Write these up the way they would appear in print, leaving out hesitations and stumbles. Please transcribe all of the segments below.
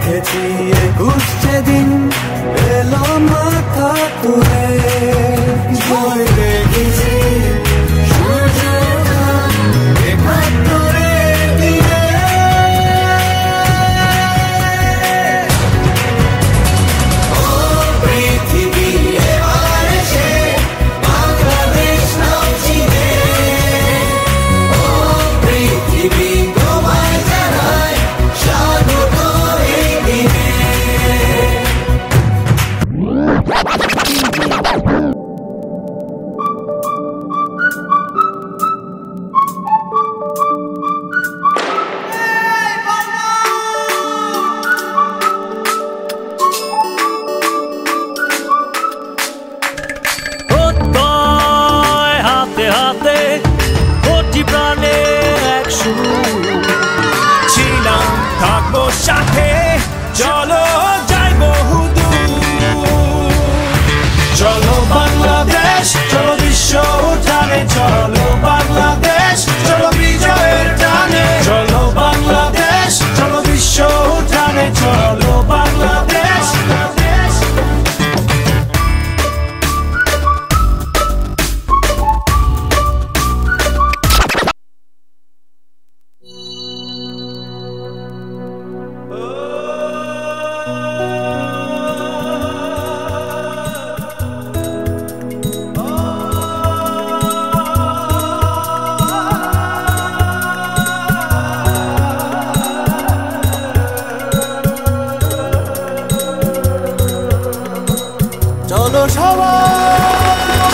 দেখেছি 21 যেদিন এলো মাথা তুলে জয় দেখেছি সূর্যটা ৭১ দিনে ও পৃথিবী এবার এসে বাংলাদেশ নাও চিনে ও পৃথিবী তোমায় জানায় স্বাগত এই দিনে হাতে হাতে কোটি প্রাণে এক সুর ছিলাম থাকবো সাথে চলো যাই বহুদূর চলো বাংলাদেশ চলো বিশ্ব উঠানে চলো বাংলাদেশ চলো বিজয়ের টানে চলো বাংলাদেশ চলো বিশ্ব উঠানে চলো বাংলাদেশ চলো সবাই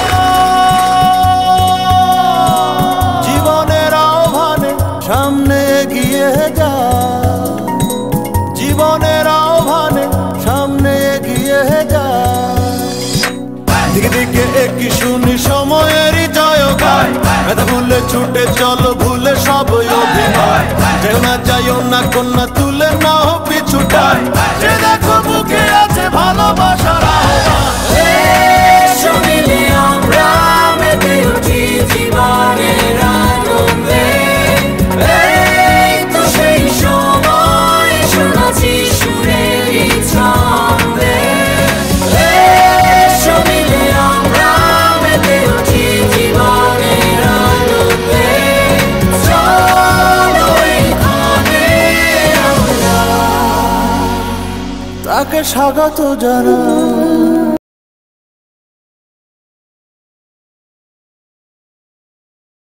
জীবনের আহ্বানে সামনে এগিয়ে যা জীবনের আহ্বানে সামনে এগিয়ে যা দিকে দিকে একই শুনি সময়েরই জয়গান কথা ভুলে ছুটে চলো ভুলে সব অভিনয় যেও না যাইও না কন্যা তুলে নাও পিছুটাই যে দেখো বুকে আছে ভালোবাসার আহ্বান এসো মিলে আমরা মেতে উঠি জীবনের আনন্দে এই তো সেই সময় শোনাচ্ছি সুরের ছন্দে এসো মিলে আমরা মেতে উঠি জীবনের আনন্দে চলো এখানে আমরা তাকে স্বাগত জানাই